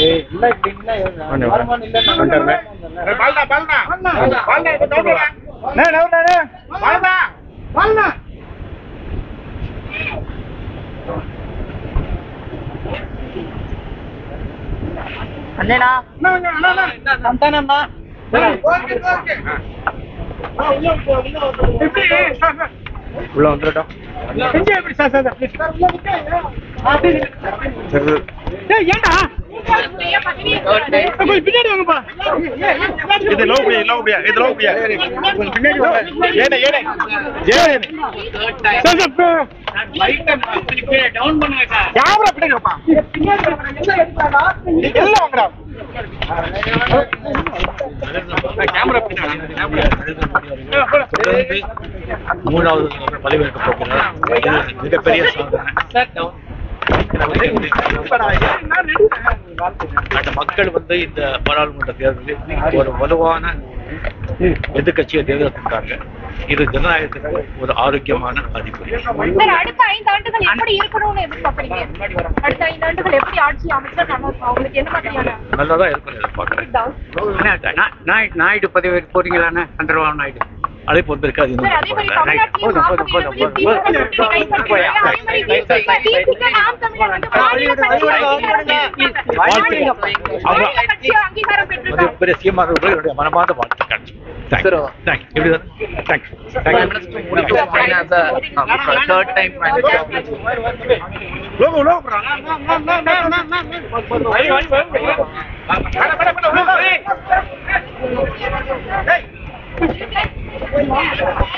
உள்ள வந்துட்டோம். மூணாவது பதவியேற்க போகிறார். மிகப்பெரிய சாதனை. மக்கள் இந்த பாராளுமன்ற தேர்தலில் ஒரு வலுவான எதிர்கட்சியை தேர்ந்தெடுத்திருக்காங்க. இது ஜனநாயகத்துக்கு ஒரு ஆரோக்கியமான அறிகுறி. அடுத்த 5 ஆண்டுகள் எப்படி இருக்கணும்னு எதிர்பார்க்கறீங்க? அடுத்த 5 ஆண்டுகள் எப்படி ஆட்சி அமைச்சா உங்களுக்கு என்ன மாதிரியான நல்லதா இருக்கும்னு எதிர்பார்க்கிறேன். நாயுடு பதவி போறீங்களாண்ணே? சந்திரபாபு நாயுடு அழைப்பு வந்திருக்காது. பெரிய சீமானவர்கள் என்னுடைய மனமார்ந்த வாழ்த்துக்கள். Hey!